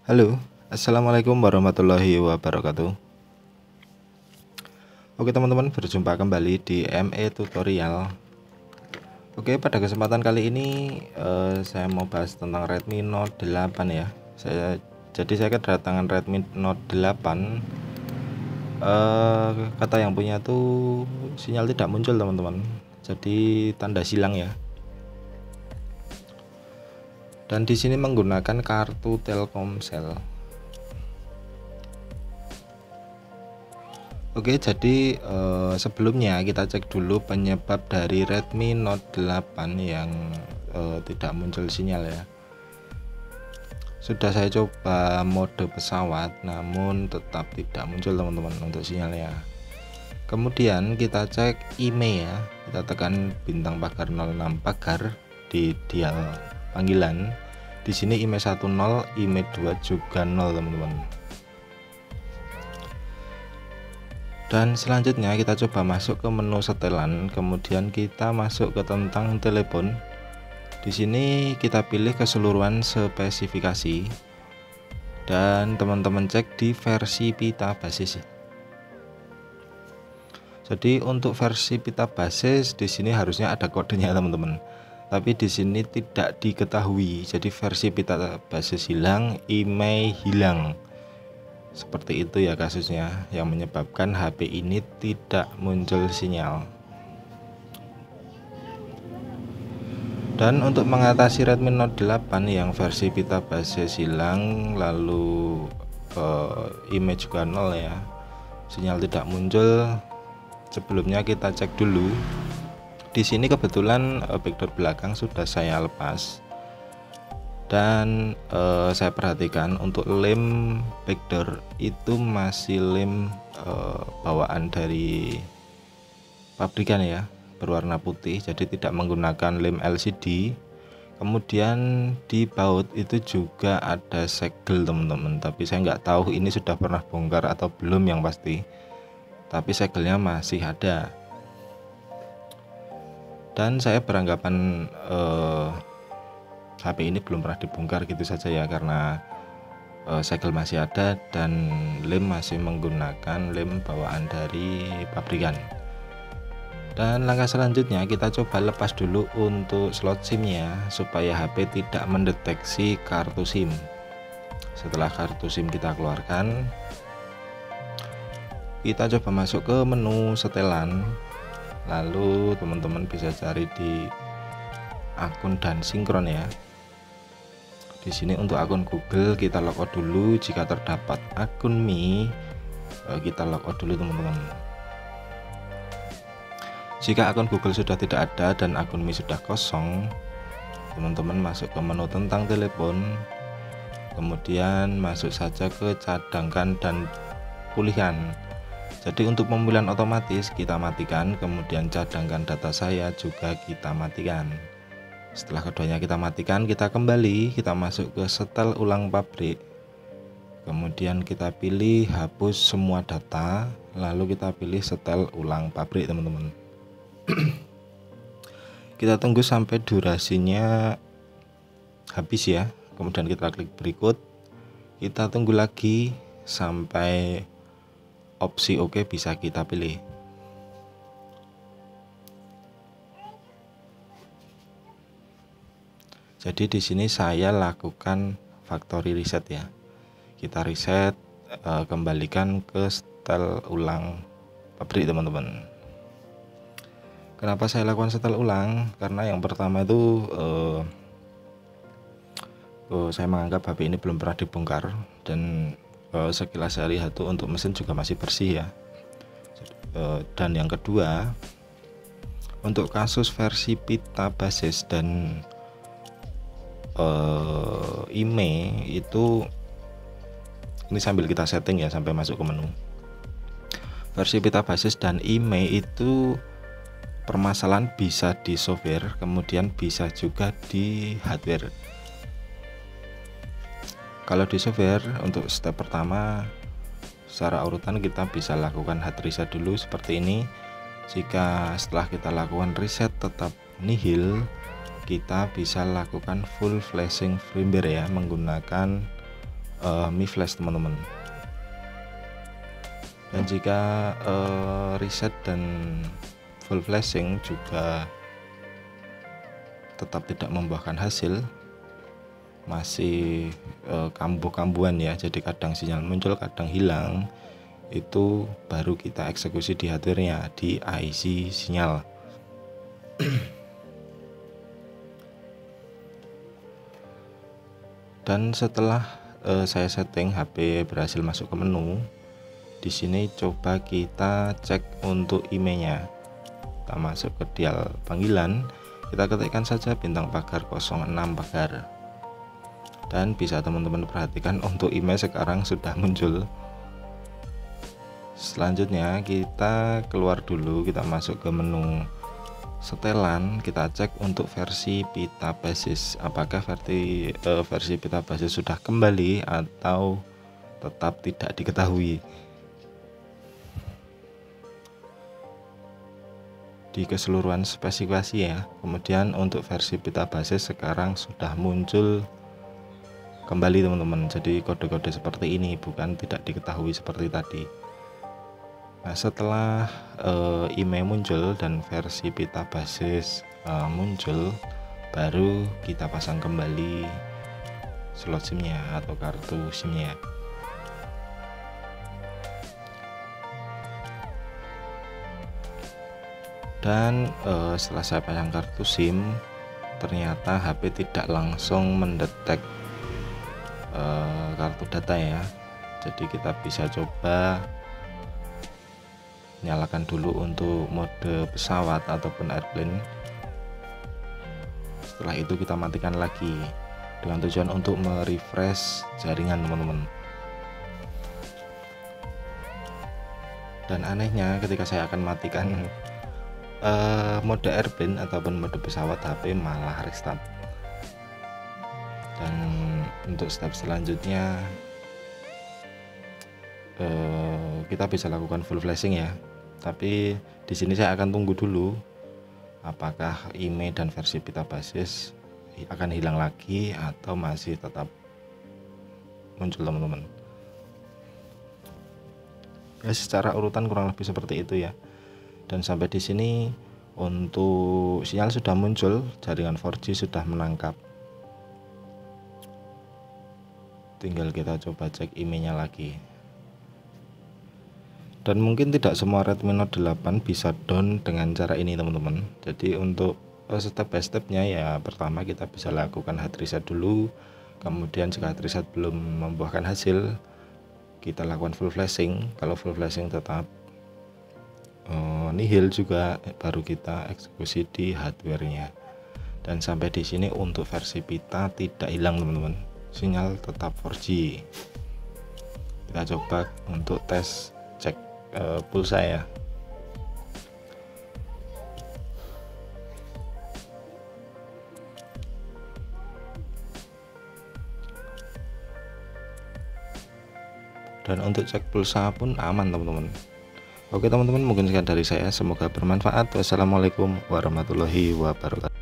Halo, assalamualaikum warahmatullahi wabarakatuh. Oke teman-teman, berjumpa kembali di ME Tutorial. Oke, pada kesempatan kali ini saya mau bahas tentang Redmi Note 8 ya. Saya kedatangan Redmi Note 8. Kata yang punya tuh sinyal tidak muncul teman-teman. Jadi tanda silang ya. Dan di sini menggunakan kartu Telkomsel. Oke, jadi sebelumnya kita cek dulu penyebab dari Redmi Note 8 yang tidak muncul sinyal ya. Sudah saya coba mode pesawat, namun tetap tidak muncul teman-teman untuk sinyalnya. Kemudian kita cek IMEI ya, kita tekan bintang pagar 06 pagar di dial panggilan. Di sini IMEI 1 0, IMEI 2 juga 0 teman-teman. Dan selanjutnya kita coba masuk ke menu setelan, kemudian kita masuk ke tentang telepon. Di sini kita pilih keseluruhan spesifikasi dan teman-teman cek di versi pita basis. Jadi untuk versi pita basis di sini harusnya ada kodenya teman-teman. Tapi di sini tidak diketahui. Jadi versi pita basis hilang, IMEI hilang. Seperti itu ya kasusnya yang menyebabkan HP ini tidak muncul sinyal. Dan untuk mengatasi Redmi Note 8 yang versi pita basis hilang lalu IMEI juga 0 ya, sinyal tidak muncul, sebelumnya kita cek dulu. Di sini kebetulan backdoor belakang sudah saya lepas. Dan saya perhatikan untuk lem backdoor itu masih lem bawaan dari pabrikan ya, berwarna putih, jadi tidak menggunakan lem LCD. Kemudian di baut itu juga ada segel teman-teman, tapi saya nggak tahu ini sudah pernah bongkar atau belum yang pasti, tapi segelnya masih ada. Dan saya beranggapan HP ini belum pernah dibongkar gitu saja ya, karena segel masih ada dan lem masih menggunakan lem bawaan dari pabrikan. Dan langkah selanjutnya kita coba lepas dulu untuk slot SIM nya supaya HP tidak mendeteksi kartu SIM. Setelah kartu SIM kita keluarkan, kita coba masuk ke menu setelan. Lalu teman-teman bisa cari di akun dan sinkron ya. Di sini untuk akun Google kita logout dulu. Jika terdapat akun Mi, kita logout dulu teman-teman. Jika akun Google sudah tidak ada dan akun Mi sudah kosong, teman-teman masuk ke menu tentang telepon, kemudian masuk saja ke cadangkan dan pulihkan. Jadi untuk pemilihan otomatis kita matikan, kemudian cadangkan data saya juga kita matikan. Setelah keduanya kita matikan, kita kembali, kita masuk ke setel ulang pabrik, kemudian kita pilih hapus semua data, lalu kita pilih setel ulang pabrik teman-teman. Kita tunggu sampai durasinya habis ya, kemudian kita klik berikut, kita tunggu lagi sampai opsi OK bisa kita pilih. Jadi di sini saya lakukan factory reset ya, kita reset, kembalikan ke setel ulang pabrik teman-teman. Kenapa saya lakukan setel ulang? Karena yang pertama itu saya menganggap HP ini belum pernah dibongkar, dan sekilas saya lihat tuh untuk mesin juga masih bersih ya. Dan yang kedua, untuk kasus versi pita basis dan IMEI itu, ini sambil kita setting ya sampai masuk ke menu. Versi pita basis dan IMEI itu permasalahan bisa di software, kemudian bisa juga di hardware. Kalau di software, untuk step pertama secara urutan kita bisa lakukan hard reset dulu seperti ini. Jika setelah kita lakukan reset tetap nihil, kita bisa lakukan full flashing firmware ya, menggunakan Mi Flash teman-teman. Dan jika reset dan full flashing juga tetap tidak membuahkan hasil, masih kambuh-kambuhan ya, jadi kadang sinyal muncul kadang hilang, itu baru kita eksekusi di hardware-nya, di IC sinyal. Dan setelah saya setting HP berhasil masuk ke menu, di sini coba kita cek untuk IMEI-nya. Kita masuk ke dial panggilan, kita ketikkan saja bintang pagar 06 pagar. Dan bisa teman-teman perhatikan untuk IMEI sekarang sudah muncul. Selanjutnya kita keluar dulu, kita masuk ke menu setelan, kita cek untuk versi pita basis, apakah versi pita basis sudah kembali atau tetap tidak diketahui. Di keseluruhan spesifikasi ya. Kemudian untuk versi pita basis sekarang sudah muncul kembali teman-teman, jadi kode-kode seperti ini, bukan tidak diketahui seperti tadi. Nah, setelah IMEI muncul dan versi pita basis muncul, baru kita pasang kembali slot SIM-nya atau kartu SIM-nya. Dan setelah saya pasang kartu SIM, ternyata HP tidak langsung mendetek kartu data ya. Jadi kita bisa coba nyalakan dulu untuk mode pesawat ataupun airplane. Setelah itu kita matikan lagi dengan tujuan untuk merefresh jaringan teman-teman. Dan anehnya ketika saya akan matikan mode airplane ataupun mode pesawat, HP malah restart. Dan untuk step selanjutnya kita bisa lakukan full flashing ya, tapi di sini saya akan tunggu dulu apakah IMEI dan versi pita basis akan hilang lagi atau masih tetap muncul teman-teman. Ya, secara urutan kurang lebih seperti itu ya. Dan sampai di sini untuk sinyal sudah muncul, jaringan 4G sudah menangkap. Tinggal kita coba cek IMEI-nya lagi. Dan mungkin tidak semua Redmi Note 8 bisa down dengan cara ini teman-teman. Jadi untuk step by stepnya ya, pertama kita bisa lakukan hard reset dulu. Kemudian jika hard reset belum membuahkan hasil, kita lakukan full flashing. Kalau full flashing tetap nihil juga, baru kita eksekusi di hardware-nya. Dan sampai di sini untuk versi pita tidak hilang teman-teman, sinyal tetap 4G. Kita coba untuk tes cek pulsa ya. Dan untuk cek pulsa pun aman teman-teman. Oke teman-teman, mungkin sekian dari saya, semoga bermanfaat. Wassalamualaikum warahmatullahi wabarakatuh.